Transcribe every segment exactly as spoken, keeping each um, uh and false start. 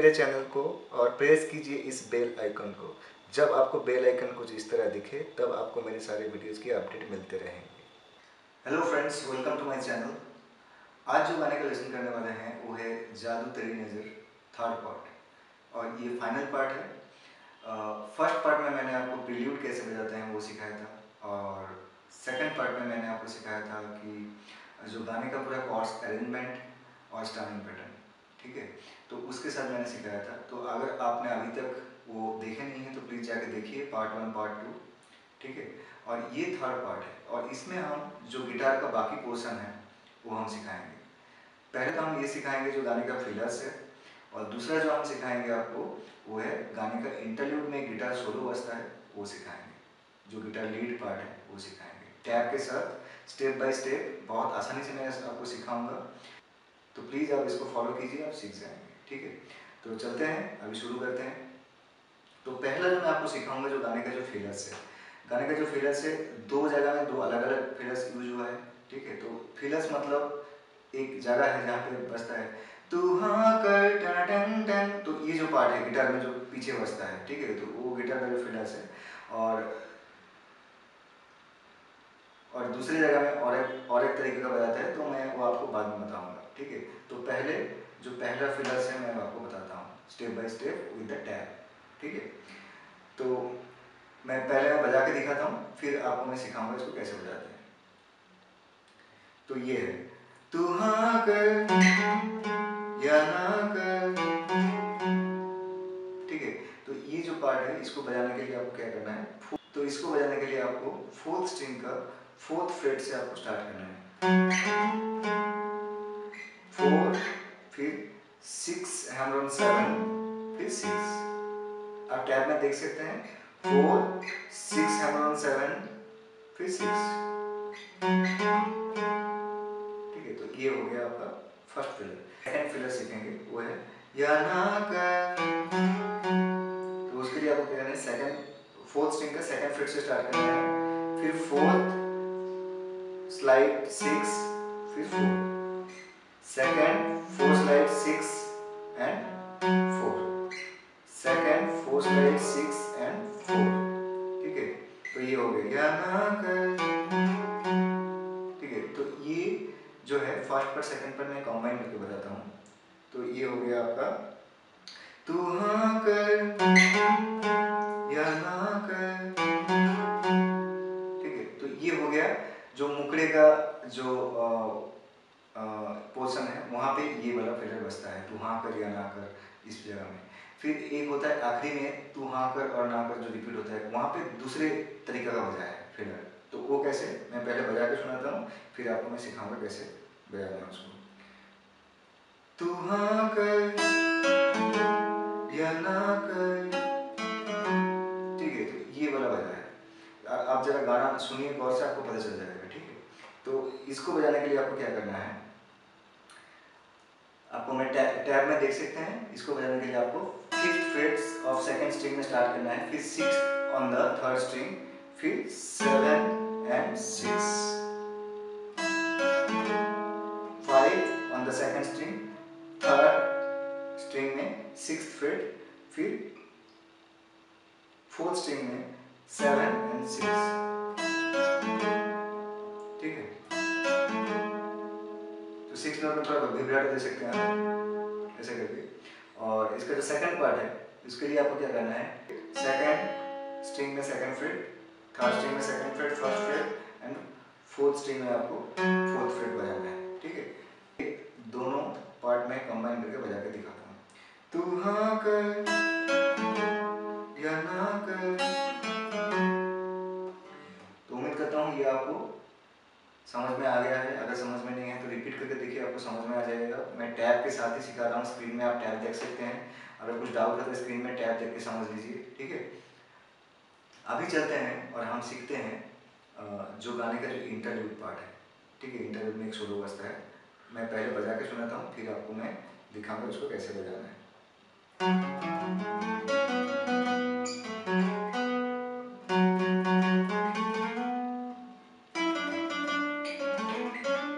मेरे चैनल को और प्रेस कीजिए इस बेल आइकन को। जब आपको बेल आइकन कुछ इस तरह दिखे तब आपको मेरे सारे वीडियोस की अपडेट मिलते रहेंगे। Hello friends, welcome to my channel. आज जो गाने का लेसन करने वाले हैं वो है जादू तेरी नज़र थर्ड पार्ट, और ये फाइनल पार्ट है। फर्स्ट पार्ट में मैंने आपको प्रील्यूड कैसे बजाते हैं वो सिखाया था, और सेकंड पार्ट में मैंने आपको सिखाया था कि जो गाने का पूरा कॉर्ड्स अरेंजमेंट और स्ट्रमिंग पैटर्न, ठीक है, तो उसके साथ मैंने सिखाया था। तो अगर आपने अभी तक वो देखे नहीं है तो प्लीज़ जाके देखिए पार्ट वन पार्ट टू, ठीक है। और ये थर्ड पार्ट है, और इसमें हम जो गिटार का बाकी पोर्शन है वो हम सिखाएंगे। पहले तो हम ये सिखाएंगे जो गाने का फिलर्स है, और दूसरा जो हम सिखाएंगे आपको वो है गाने का इंटरल्यूड में गिटार सोलो बजता है वो सिखाएंगे, जो गिटार लीड पार्ट है वो सिखाएंगे टैब के साथ, स्टेप बाय स्टेप। बहुत आसानी से मैं आपको सिखाऊंगा, तो प्लीज़ आप इसको फॉलो कीजिए, आप सीख जाएंगे, ठीक है। तो चलते हैं, अभी शुरू करते हैं। तो पहला जो मैं आपको सिखाऊंगा जो गाने का जो फिलर्स है, गाने का जो फिलर्स है दो जगह में दो अलग अलग फिलर्स यूज हुआ है, ठीक है। तो फिलर्स मतलब एक जगह है जहाँ पे बजता है तू हाँ कर टन टन टन, तो ये जो पार्ट है गिटार में जो पीछे बजता है, ठीक है, तो वो गिटार का जो फिलर्स है। और और दूसरी जगह में और एक और एक तरीके का बजाता है, तो मैं वो आपको बाद में बताऊंगा, ठीक है। तो पहले जो पहला फिलर्स है मैं आपको बताता हूँ step by step with the tab, ठीक है। तो मैं पहले मैं बजा के दिखाता हूँ, फिर आपको मैं सिखाऊंगा इसको कैसे बजाते हैं। तो ये है तू हाँ कर या ना कर, ठीक है। तो ये जो पार्ट है इसको बजाने के लिए आपको क्या करना है, तो इसको बजाने के लिए आपको फोर्थ स्ट्रिंग का फोर्थ फ्रेट से आपको स्टार्ट करना है। फोर, फिर सिक्स, हैमर ऑन सेवन, फिर सिक्स। आप टैब में देख सकते हैं four six hammer on seven, फिर सिक्स, ठीक है। तो ये हो गया आपका फर्स्ट फिलर। सेकंड फिलर सीखेंगे वो है या ना कर, तो उसके लिए आपको क्या करना है, सेकंड फोर्थ स्ट्रिंग का सेकंड फ्रेट से स्टार्ट करना है, फिर फोर्थ स्लाइड सिक्स, फिर four, second four slide six and four, second four slide six and four, ठीक है। तो ये हो गया या ना कर, ठीक है। तो ये जो है फर्स्ट पर सेकंड पर मैं कंबाइन करके बताता हूँ। तो ये हो गया आपका तू हाँ कर या ना कर, ठीक है। तो ये हो गया जो मुकड़े का जो पोर्शन है वहाँ पे ये वाला फिलर बजता है, तू हाँ कर या ना कर, इस जगह में। फिर एक होता है आखिरी में तू हाँ कर और ना कर जो रिपीट होता है, वहाँ पे दूसरे तरीके का बजा है फिलर। तो वो कैसे, मैं पहले बजा के सुनाता हूँ, फिर आपको मैं सिखाऊंगा कैसे बजाना है उसको। तू हाँ कर या ना कर, ठीक है। तो ये वाला बजा है, आप जरा गाना सुनिए गौर से, आपको पता चल जाएगा, ठीक है। तो इसको बजाने के लिए आपको क्या करना है, आपको मैं टैब टैब में देख सकते हैं, इसको बजाने के लिए आपको fifth frets of second string में स्टार्ट करना है, फिर six on the third string, फिर seven and six, five on the second string, third string में सिक्स्थ फ्रेट, फिर फोर्थ स्ट्रिंग में सेवन एंड सिक्स, ठीक है। तो सिक्स नोट में थोड़ा विब्रेटो दे सकते हैं आप ऐसे करके। और इसका जो सेकंड पार्ट है इसके लिए आपको क्या करना है, सेकंड स्ट्रिंग में सेकंड फ्रेट, थर्ड स्ट्रिंग में second fret, first fret and fourth string में आपको फोर्थ फ्रेट बजाना है, ठीक है। दोनों पार्ट में कंबाइन करके बजा के दिखाता हूँ। तू हाँ कर या ना कर, तो उम्मीद करता हूँ ये आपको समझ में आ गया है। अगर समझ में नहीं है तो रिपीट करके देखिए, आपको समझ में आ जाएगा। मैं टैब के साथ ही सिखा रहा हूँ, स्क्रीन में आप टैब देख सकते हैं। अगर कुछ डाउट है तो स्क्रीन में टैब देख के समझ लीजिए, ठीक है। अभी चलते हैं और हम सीखते हैं जो गाने का जो इंटरल्यूड पार्ट है, ठीक है। इंटरल्यूड में एक सोलो बजता है, मैं पहले बजा के सुनाता हूँ, फिर आपको मैं दिखाऊंगा उसको कैसे बजाना है।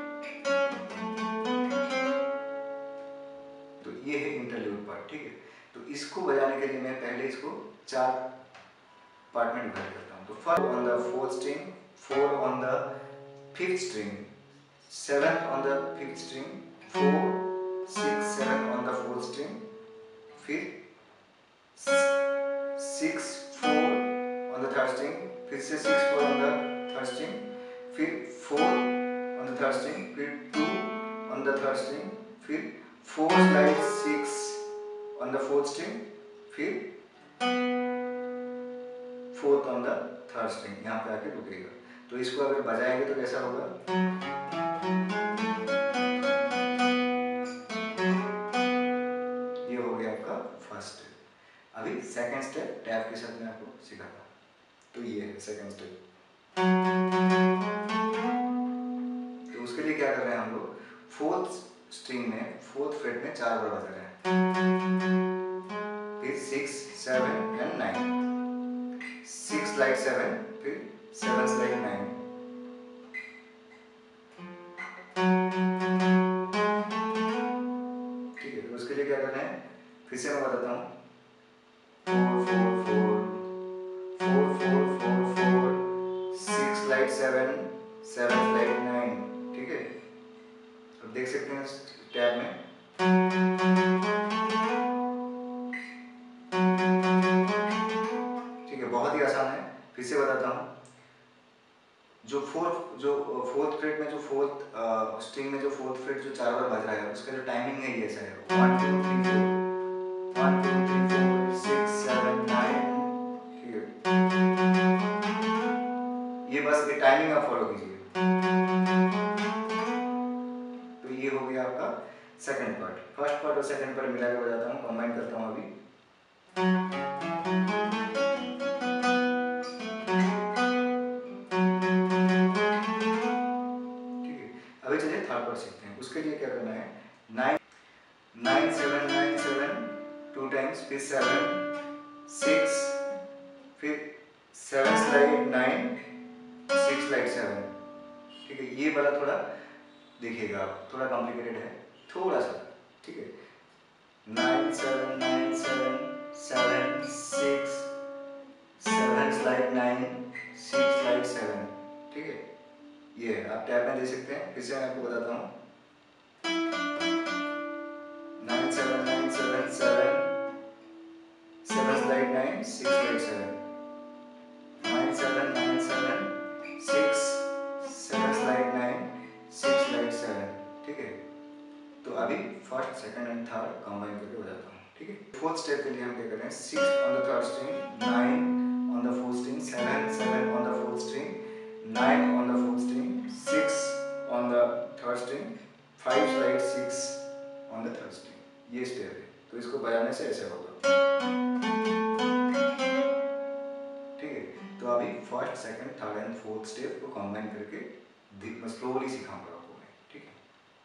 तो ये है इंटरल्यूड पार्ट, ठीक है। पार्ट में डिवाइड करता हूँ। तो first on the fourth string, four on the fifth string, seven on the fifth string, four six seven on the fourth string, फिर six four on the third string, फिर से six four on the third string, फिर four on the third string, फिर two on the third string, फिर four slide six on the fourth string, फिर fourth on the third string, यहाँ पे आके रुकेगा। तो इसको अगर बजाएंगे तो कैसा होगा, ये हो गया आपका फर्स्ट स्टेप। अभी सेकंड स्टेप टैप के साथ मैं आपको सिखाता हूँ। तो ये है सेकंड स्टेप। तो उसके लिए क्या कर रहे हैं हम लोग, फोर्थ स्ट्रिंग में फोर्थ फ्रेट में चार बार बजा रहे हैं, फिर six seven and nine, six like seven, फिर सेवन लाइक नाइन, ठीक है। तो उसके लिए क्या करना है, फिर से मैं बताता हूँ, four four four four four four four, six like seven, seven like nine, ठीक है। अब देख सकते हैं टैब में, ठीक है, बहुत ही आसान है। फिर से बताता हूँ, जो फोर्थ जो फोर्थ फ्रेट में जो फोर्थ स्ट्रिंग में जो फोर्थ फ्रेट जो चार बार बज रहा है, उसका जो टाइमिंग है ये ऐसा है, one two three four, one two three four six seven nine, ठीक है। ये बस ये टाइमिंग आप फॉलो कीजिए। तो ये हो गया आपका सेकंड पार्ट। फर्स्ट पार्ट और सेकंड पार्ट मिला के बजाता हूँ, कंबाइन करता हूँ अभी। ठीक है, अभी चलिए थर्ड पार्ट सीखते हैं। उसके लिए क्या करना है, nine nine seven nine seven two times, फिर सेवन सिक्स, फिर seven slide nine, six slide seven, ठीक है। ये वाला थोड़ा देखिएगा आप, थोड़ा कॉम्प्लिकेटेड है थोड़ा सा, ठीक है। Nine seven nine seven, seven six, seven slide nine, six slide seven, ठीक है। ये है, आप टैब में दे सकते हैं। फिर से मैं आपको बताता हूँ, nine seven nine seven, seven seven slide nine, six slide seven, nine seven nine seven, six seven slide nine, six slide seven, ठीक है। तो अभी first second and third combine करके बजाता हूँ, ठीक है। फोर्थ स्टेप के लिए हम क्या कर रहे हैं, six on the third string, nine on the fourth string, seven seven on the fourth string, nine on the fourth string, six on the third string, five slide six on the third string, ये step है। तो इसको बजाने से ऐसे होगा, ठीक है। तो अभी first second third and fourth step को कंबाइन करके स्लोली सिखाऊंगा आपको मैं, ठीक है।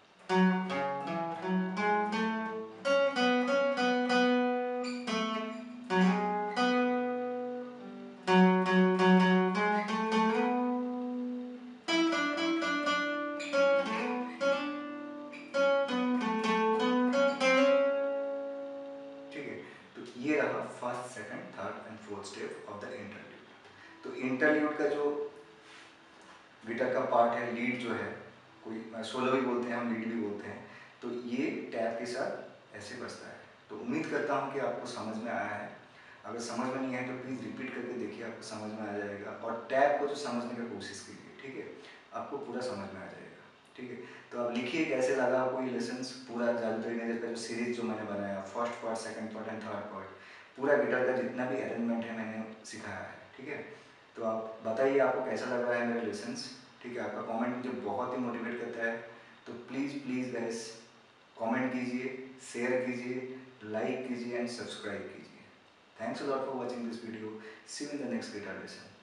ये रहा first second third and fourth step of the interlude. तो इंटरल्यूड का जो गिटार का पार्ट है, लीड जो है, कोई सोलो भी बोलते हैं हम, लीड भी बोलते हैं, तो ये टैप के साथ ऐसे बजता है। तो उम्मीद करता हूँ कि आपको समझ में आया है। अगर समझ में नहीं आए तो प्लीज़ रिपीट करके देखिए, आपको समझ में आ जाएगा। और टैप को जो समझने की कोशिश कीजिए, ठीक है, आपको पूरा समझ में आ जाएगा, ठीक है। तो आप लिखिए कैसे लगा आपको ये लेसन्स, पूरा जादू तेरी नज़र का जो सीरीज जो मैंने बनाया, first part second part and third part, पूरा गिटार का जितना भी अरेंजमेंट है मैंने सिखाया है, ठीक है। तो आप बताइए आपको कैसा लग रहा है मेरे लेसन्स, ठीक है। आपका कमेंट मुझे बहुत ही मोटिवेट करता है। तो प्लीज़ प्लीज़ गाइस कमेंट कीजिए, शेयर कीजिए, लाइक कीजिए एंड सब्सक्राइब कीजिए। Thanks a lot for watching this video. See you in the next guitar lesson.